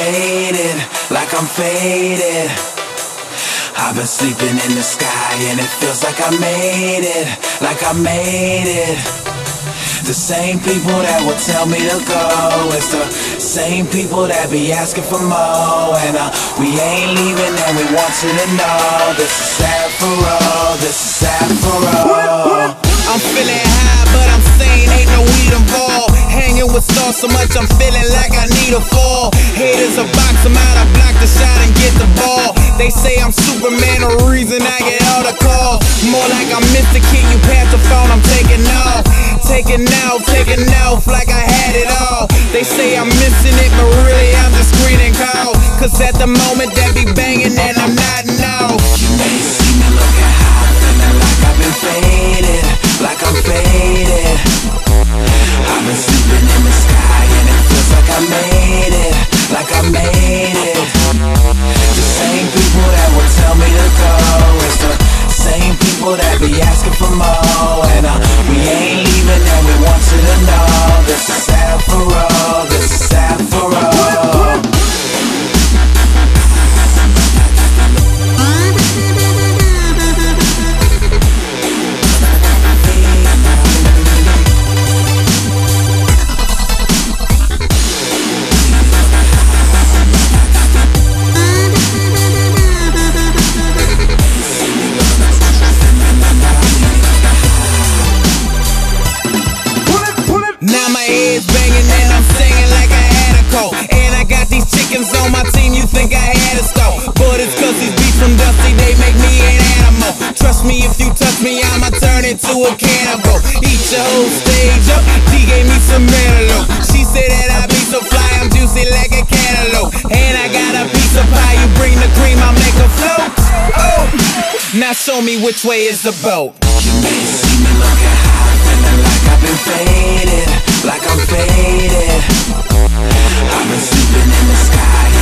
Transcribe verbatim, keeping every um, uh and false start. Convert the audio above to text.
faded, like I'm faded. I've been sleeping in the sky and it feels like I made it, like I made it. The same people that will tell me to go, it's the same people that be asking for more. And uh, we ain't leaving and we want you to know this is sad for all, this is sad for all. I'm feeling high, but I'm saying ain't no weed involved. Hanging with stars so much I'm feeling like I need a fall. Haters a box them out, I block the shot and get the ball. They say I'm Superman, the reason I get all the calls. More like I'm Mister Kid, you pass the phone, I'm taking off. Taking off, taking off like I had it all. They say I'm missing it, but really I'm just screening call. Cause at the moment that be banging and I'm not now. You may see me looking high, feeling like I've been faded, like I'm faded. I've been sleeping in the sky and it feels like I made it, like I made it. The same people that will tell me to go, it's the same people that be asking for more. And uh, we ain't leaving and we want you to know this is sad for all, this is sad for all. Now my head's banging and I'm singing like I had a cold. And I got these chickens on my team, you think I had a stove. But it's cause these beats from Dusty, they make me an animal. Trust me, if you touch me, I'ma turn into a cannibal. Eat your whole stage up, D gave me some antelope. She said that I be so fly, I'm juicy like a cantaloupe. And I got a piece of pie, you bring the cream, I'll make a float. Oh. Now show me which way is the boat. You may see me looking high, feeling like I've been faded, like I'm faded. I've been sleeping in the sky